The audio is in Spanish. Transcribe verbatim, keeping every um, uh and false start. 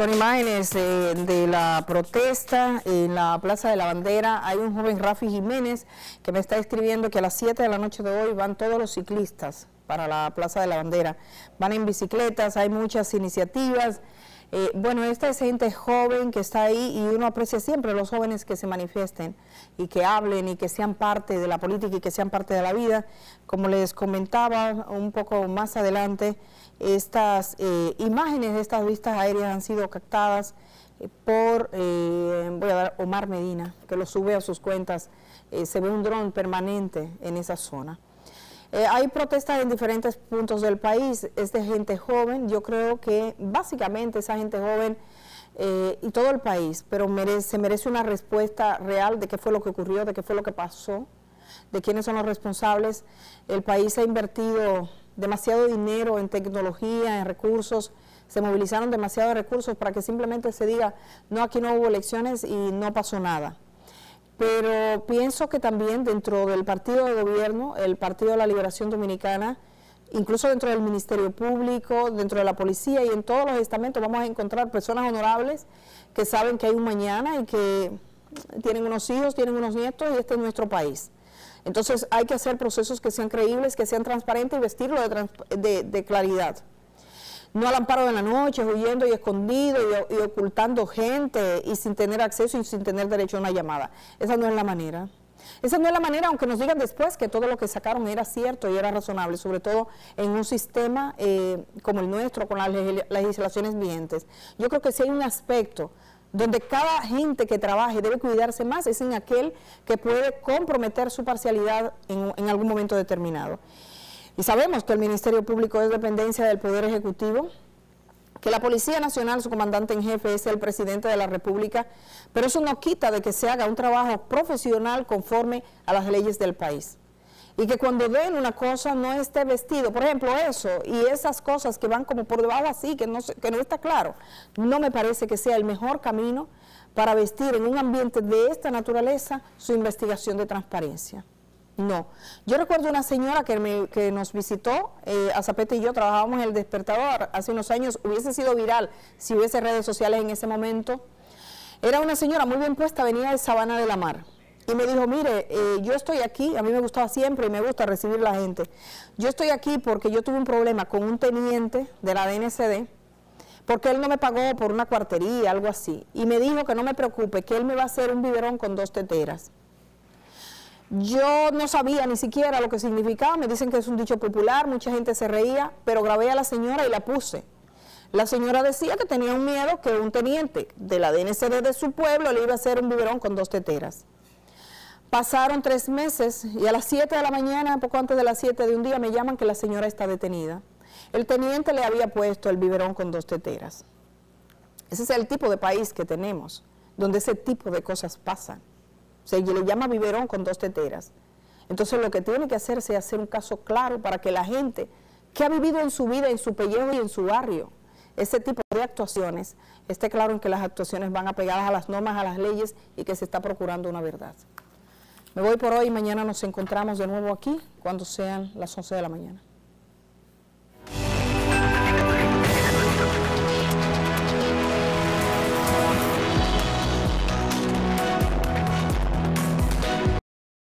son imágenes eh, de la protesta en la Plaza de la Bandera. Hay un joven, Rafi Jiménez, que me está escribiendo que a las siete de la noche de hoy van todos los ciclistas para la Plaza de la Bandera. Van en bicicletas, hay muchas iniciativas. Eh, bueno, esta es gente joven que está ahí y uno aprecia siempre a los jóvenes que se manifiesten y que hablen y que sean parte de la política y que sean parte de la vida. Como les comentaba un poco más adelante, estas eh, imágenes de estas vistas aéreas han sido captadas eh, por, eh, voy a dar, Omar Medina, que lo sube a sus cuentas. Eh, se ve un dron permanente en esa zona. Eh, hay protestas en diferentes puntos del país, es de gente joven. Yo creo que básicamente esa gente joven eh, y todo el país, pero merece, se merece una respuesta real de qué fue lo que ocurrió, de qué fue lo que pasó, de quiénes son los responsables. El país ha invertido demasiado dinero en tecnología, en recursos, se movilizaron demasiados recursos para que simplemente se diga, no, aquí no hubo elecciones y no pasó nada. Pero pienso que también dentro del partido de gobierno, el Partido de la Liberación Dominicana, incluso dentro del Ministerio Público, dentro de la policía y en todos los estamentos vamos a encontrar personas honorables que saben que hay un mañana y que tienen unos hijos, tienen unos nietos y este es nuestro país. Entonces hay que hacer procesos que sean creíbles, que sean transparentes y vestirlo de, de, de claridad. No al amparo de la noche, huyendo y escondido y, y ocultando gente y sin tener acceso y sin tener derecho a una llamada. Esa no es la manera. Esa no es la manera, aunque nos digan después que todo lo que sacaron era cierto y era razonable, sobre todo en un sistema eh, como el nuestro, con las legislaciones vigentes. Yo creo que si hay un aspecto donde cada gente que trabaje debe cuidarse más, es en aquel que puede comprometer su parcialidad en, en algún momento determinado. Y sabemos que el Ministerio Público es dependencia del Poder Ejecutivo, que la Policía Nacional, su comandante en jefe, es el presidente de la República, pero eso no quita de que se haga un trabajo profesional conforme a las leyes del país. Y que cuando ven una cosa no esté vestido, por ejemplo eso, y esas cosas que van como por debajo así, que no, que no está claro, no me parece que sea el mejor camino para vestir en un ambiente de esta naturaleza su investigación de transparencia. No. Yo recuerdo una señora que, me, que nos visitó, eh, Azapete y yo trabajábamos en El Despertador hace unos años, hubiese sido viral si hubiese redes sociales en ese momento. Era una señora muy bien puesta, venía de Sabana de la Mar. Y me dijo, mire, eh, yo estoy aquí, a mí me gustaba siempre y me gusta recibir a la gente. Yo estoy aquí porque yo tuve un problema con un teniente de la D N C D, porque él no me pagó por una cuartería, algo así. Y me dijo que no me preocupe, que él me va a hacer un biberón con dos teteras. Yo no sabía ni siquiera lo que significaba, me dicen que es un dicho popular, mucha gente se reía, pero grabé a la señora y la puse. La señora decía que tenía un miedo que un teniente de la D N C D de su pueblo le iba a hacer un biberón con dos teteras. Pasaron tres meses y a las siete de la mañana, poco antes de las siete de un día, me llaman que la señora está detenida. El teniente le había puesto el biberón con dos teteras. Ese es el tipo de país que tenemos, donde ese tipo de cosas pasan. Se le llama biberón con dos teteras. Entonces lo que tiene que hacerse es hacer un caso claro para que la gente que ha vivido en su vida, en su pellejo y en su barrio, ese tipo de actuaciones, esté claro en que las actuaciones van apegadas a las normas, a las leyes y que se está procurando una verdad. Me voy por hoy y mañana nos encontramos de nuevo aquí cuando sean las once de la mañana.